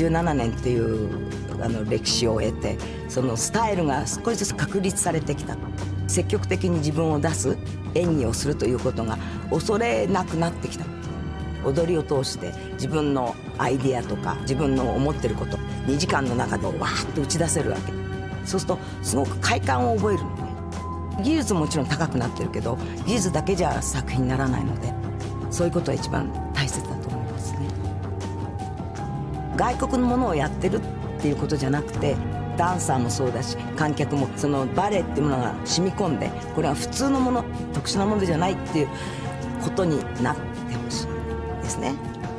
17年っていう歴史を得て、そのスタイルが少しずつ確立されてきた。積極的に自分を出す演技をするということが恐れなくなってきた。踊りを通して自分のアイディアとか自分の思ってること2時間の中でわーっと打ち出せるわけ。そうするとすごく快感を覚えるのね。技術ももちろん高くなってるけど、技術だけじゃ作品にならないので、そういうことは一番大切だと思いますね。外国のものをやってるっていうことじゃなくて、ダンサーもそうだし観客もそのバレエっていうものが染み込んで、これは普通のもの、特殊なものじゃないっていうことになってほしいですね。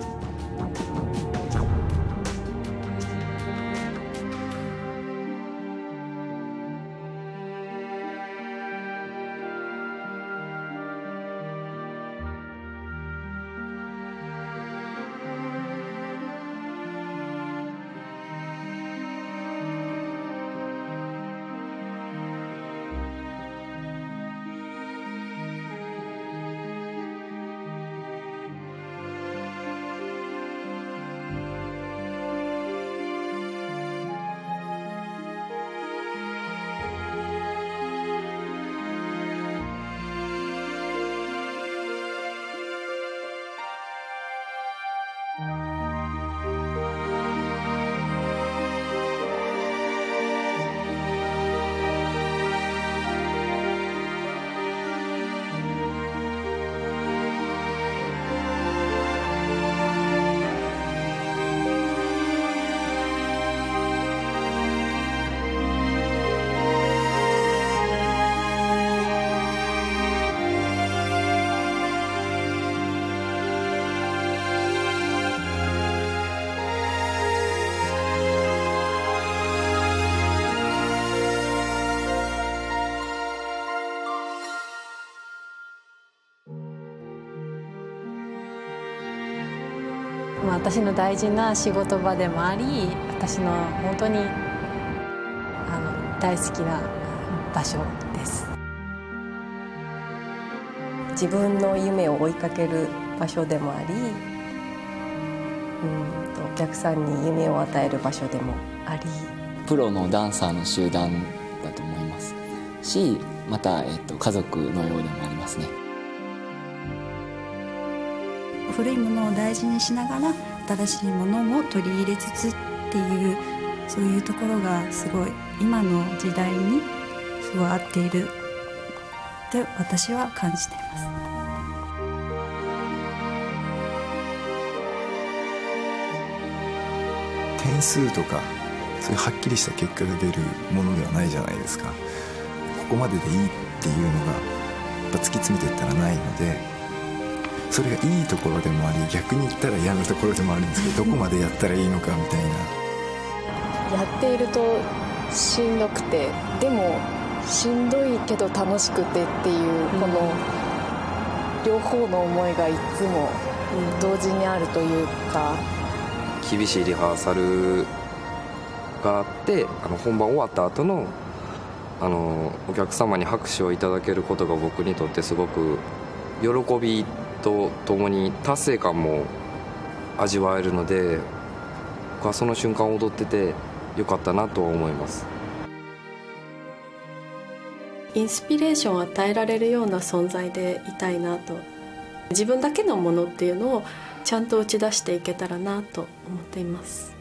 私の大事な仕事場でもあり、私の本当に大好きな場所です。 自分の夢を追いかける場所でもあり、お客さんに夢を与える場所でもあり、 プロのダンサーの集団だと思いますし、また、家族のようでもありますね。 古いものを大事にしながら新しいものも取り入れつつっていう、そういうところがすごい今の時代にすごい合っているって私は感じています。 点数とかそういうはっきりした結果が出るものではないじゃないですか。ここまででいいっていうのがやっぱ突き詰めていったらないので、それがいいところでもあり、逆に言ったら嫌なところでもあるんですけど、どこまでやったらいいのかみたいな。 やっているとしんどくて、でもしんどいけど楽しくてっていう、この両方の思いがいつも同時にあるというか。 厳しいリハーサルがあって、本番終わった後のお客様に拍手をいただけることが僕にとってすごく喜びとともに達成感も味わえるので、僕はその瞬間を踊っててよかったなと思います。 インスピレーションを与えられるような存在でいたいなと。自分だけのものっていうのをちゃんと打ち出していけたらなと思っています。